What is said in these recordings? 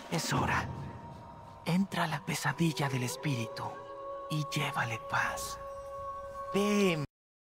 Es hora. Entra a la pesadilla del espíritu y llévale paz. Ve.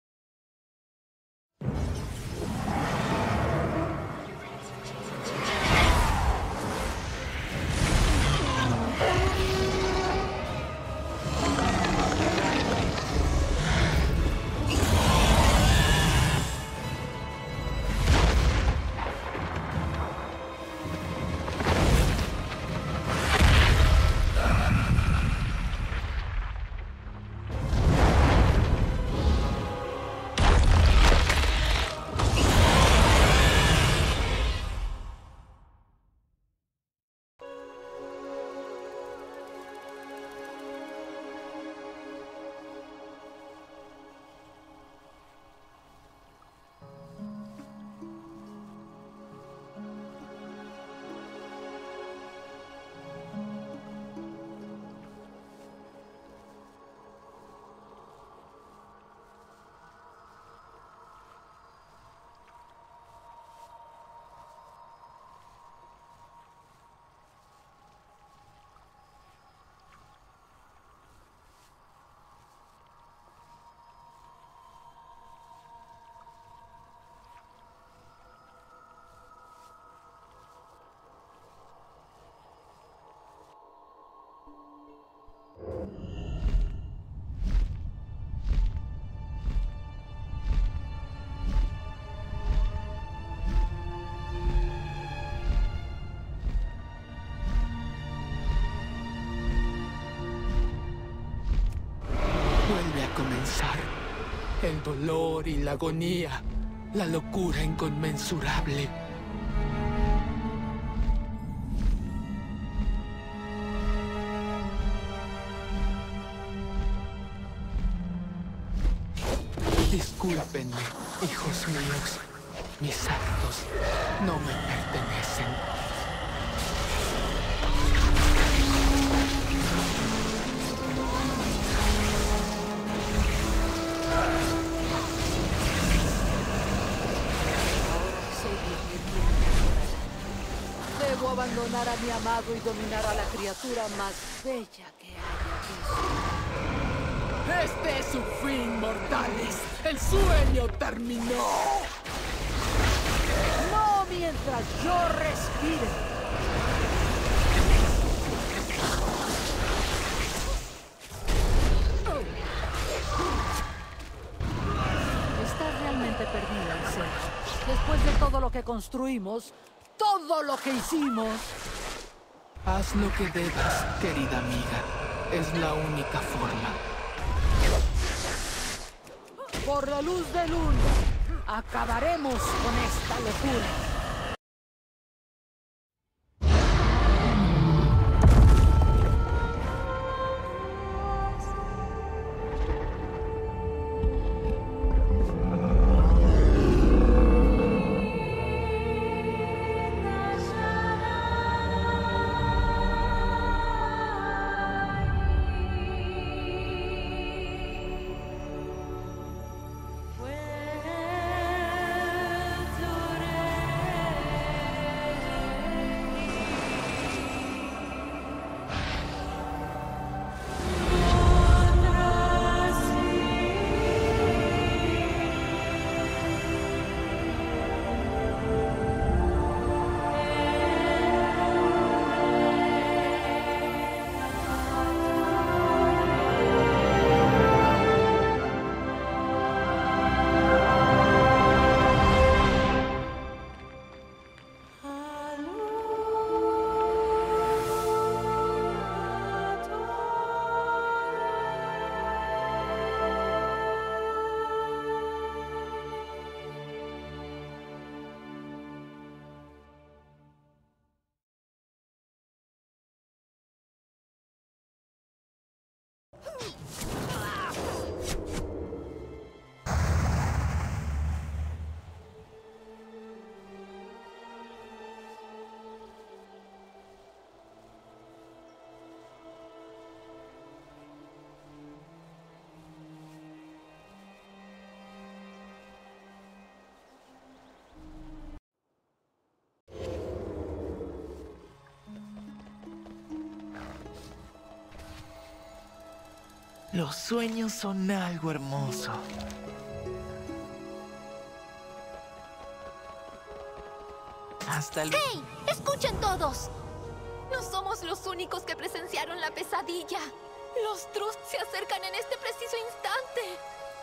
Vuelve a comenzar. El dolor y la agonía. La locura inconmensurable. Discúlpenme, hijos míos. Mis actos no me pertenecen. Debo abandonar a mi amado y dominar a la criatura más bella que haya visto. Este es su fin, mortales. El sueño terminó. No mientras yo respire. Estás realmente perdida, en serio. Después de todo lo que construimos, todo lo que hicimos. Haz lo que debas, querida amiga. Es la única forma. Por la luz del uno, acabaremos con esta locura. Los sueños son algo hermoso. Hasta el... ¡Hey! ¡Escuchen todos! No somos los únicos que presenciaron la pesadilla. Los Trust se acercan en este preciso instante.